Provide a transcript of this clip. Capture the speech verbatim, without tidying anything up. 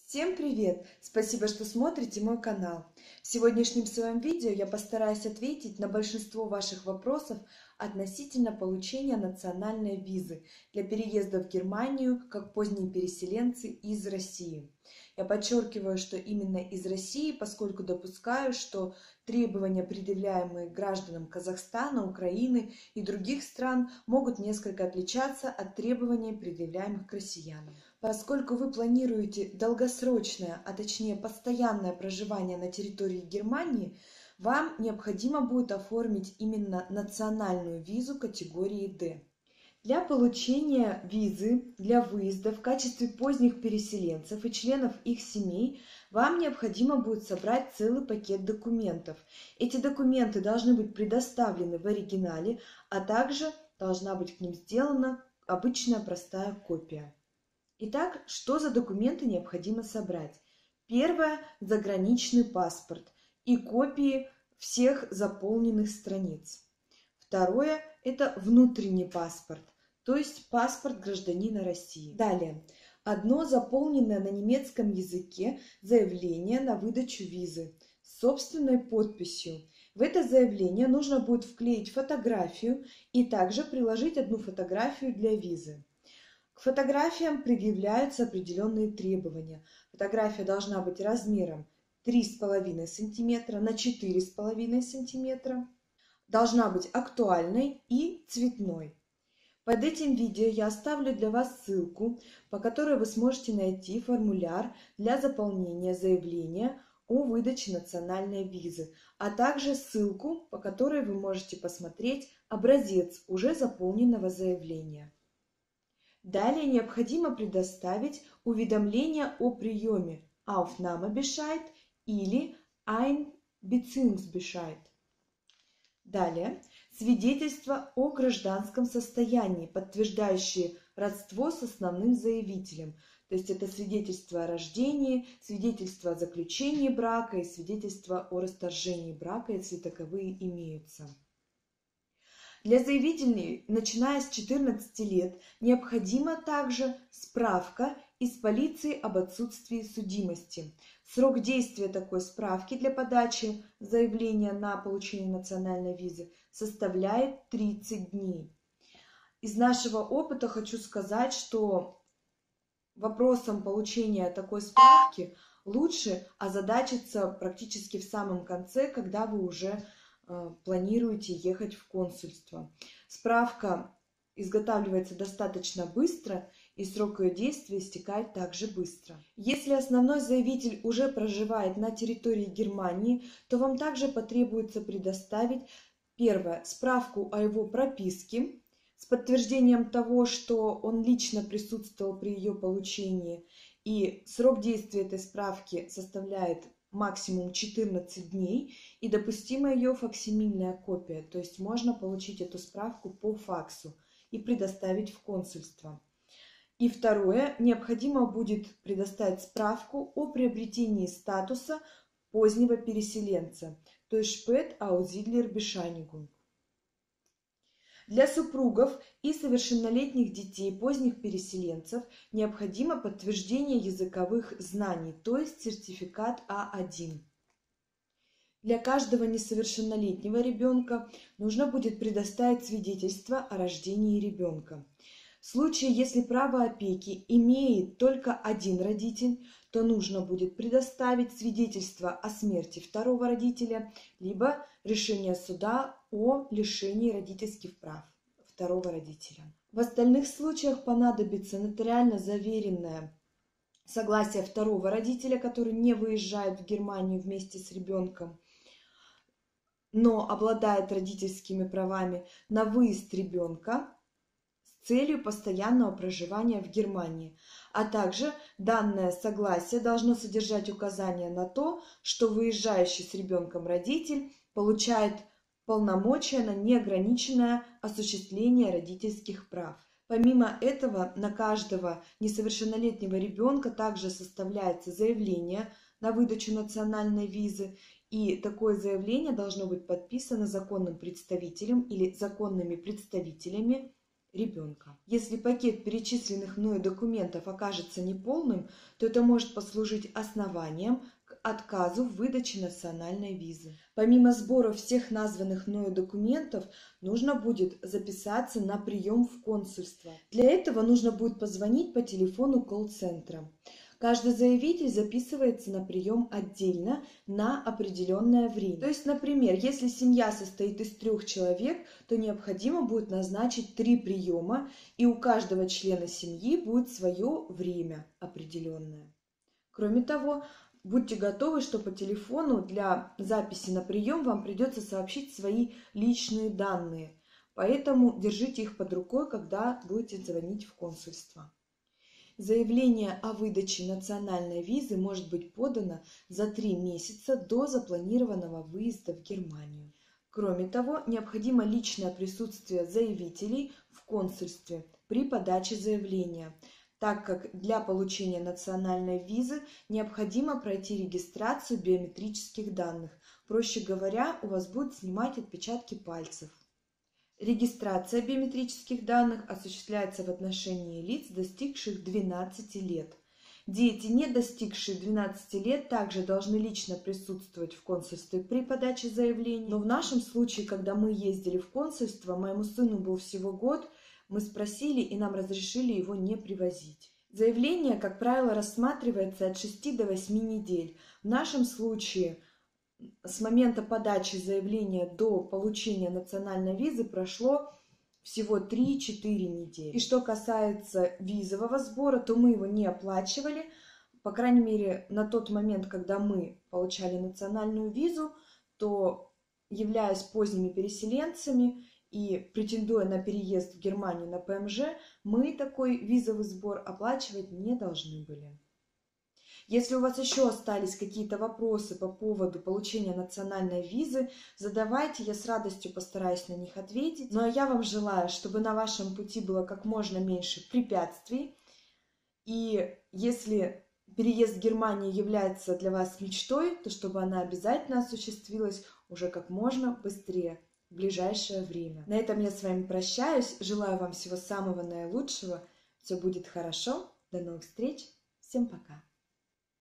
Всем привет! Спасибо, что смотрите мой канал. В сегодняшнем своем видео я постараюсь ответить на большинство ваших вопросов относительно получения национальной визы для переезда в Германию как поздние переселенцы из России. Я подчеркиваю, что именно из России, поскольку допускаю, что требования, предъявляемые гражданам Казахстана, Украины и других стран, могут несколько отличаться от требований, предъявляемых к россиянам. Поскольку вы планируете долгосрочное, а точнее постоянное проживание на территории Германии, вам необходимо будет оформить именно национальную визу категории Д. Для получения визы для выезда в качестве поздних переселенцев и членов их семей вам необходимо будет собрать целый пакет документов. Эти документы должны быть предоставлены в оригинале, а также должна быть к ним сделана обычная простая копия. Итак, что за документы необходимо собрать? Первое – заграничный паспорт и копии всех заполненных страниц. Второе – это внутренний паспорт, то есть паспорт гражданина России. Далее, одно заполненное на немецком языке заявление на выдачу визы с собственной подписью. В это заявление нужно будет вклеить фотографию и также приложить одну фотографию для визы. К фотографиям предъявляются определенные требования. Фотография должна быть размером три с половиной сантиметра на четыре с половиной сантиметра. Должна быть актуальной и цветной. Под этим видео я оставлю для вас ссылку, по которой вы сможете найти формуляр для заполнения заявления о выдаче национальной визы, а также ссылку, по которой вы можете посмотреть образец уже заполненного заявления. Далее необходимо предоставить уведомление о приеме Aufnahmebescheid или Einbeziehungsbescheid. Далее свидетельство о гражданском состоянии, подтверждающее родство с основным заявителем. То есть это свидетельство о рождении, свидетельство о заключении брака и свидетельство о расторжении брака, если таковые имеются. Для заявителей, начиная с четырнадцати лет, необходима также справка из полиции об отсутствии судимости. Срок действия такой справки для подачи заявления на получение национальной визы составляет тридцать дней. Из нашего опыта хочу сказать, что вопросом получения такой справки лучше озадачиться практически в самом конце, когда вы уже планируете ехать в консульство. Справка изготавливается достаточно быстро, и срок ее действия истекает также быстро. Если основной заявитель уже проживает на территории Германии, то вам также потребуется предоставить, первое, справку о его прописке с подтверждением того, что он лично присутствовал при ее получении, и срок действия этой справки составляет максимум четырнадцать дней, и допустима ее факсимильная копия, то есть можно получить эту справку по факсу и предоставить в консульство. И второе, необходимо будет предоставить справку о приобретении статуса позднего переселенца, то есть Spät Aussiedlerbescheinigung. Для супругов и совершеннолетних детей поздних переселенцев необходимо подтверждение языковых знаний, то есть сертификат А один. Для каждого несовершеннолетнего ребенка нужно будет предоставить свидетельство о рождении ребенка. В случае, если право опеки имеет только один родитель, то нужно будет предоставить свидетельство о смерти второго родителя, либо решение суда о лишении родительских прав второго родителя. В остальных случаях понадобится нотариально заверенное согласие второго родителя, который не выезжает в Германию вместе с ребенком, но обладает родительскими правами на выезд ребенка с целью постоянного проживания в Германии. А также данное согласие должно содержать указание на то, что выезжающий с ребенком родитель получает полномочия на неограниченное осуществление родительских прав. Помимо этого, на каждого несовершеннолетнего ребенка также составляется заявление на выдачу национальной визы, и такое заявление должно быть подписано законным представителем или законными представителями ребенка. Если пакет перечисленных мною документов окажется неполным, то это может послужить основанием к отказу в выдаче национальной визы. Помимо сбора всех названных мною документов, нужно будет записаться на прием в консульство. Для этого нужно будет позвонить по телефону колл-центра. Каждый заявитель записывается на прием отдельно на определенное время. То есть, например, если семья состоит из трех человек, то необходимо будет назначить три приема, и у каждого члена семьи будет свое время определенное. Кроме того, будьте готовы, что по телефону для записи на прием вам придется сообщить свои личные данные, поэтому держите их под рукой, когда будете звонить в консульство. Заявление о выдаче национальной визы может быть подано за три месяца до запланированного выезда в Германию. Кроме того, необходимо личное присутствие заявителей в консульстве при подаче заявления, так как для получения национальной визы необходимо пройти регистрацию биометрических данных. Проще говоря, у вас будут снимать отпечатки пальцев. Регистрация биометрических данных осуществляется в отношении лиц, достигших двенадцати лет. Дети, не достигшие двенадцати лет, также должны лично присутствовать в консульстве при подаче заявления. Но в нашем случае, когда мы ездили в консульство, моему сыну был всего год, мы спросили и нам разрешили его не привозить. Заявление, как правило, рассматривается от шести до восьми недель. В нашем случае с момента подачи заявления до получения национальной визы прошло всего три-четыре недели. И что касается визового сбора, то мы его не оплачивали. По крайней мере, на тот момент, когда мы получали национальную визу, то, являясь поздними переселенцами и претендуя на переезд в Германию на ПМЖ, мы такой визовый сбор оплачивать не должны были. Если у вас еще остались какие-то вопросы по поводу получения национальной визы, задавайте, я с радостью постараюсь на них ответить. Ну а я вам желаю, чтобы на вашем пути было как можно меньше препятствий. И если переезд в Германию является для вас мечтой, то чтобы она обязательно осуществилась уже как можно быстрее, в ближайшее время. На этом я с вами прощаюсь. Желаю вам всего самого наилучшего. Все будет хорошо. До новых встреч. Всем пока.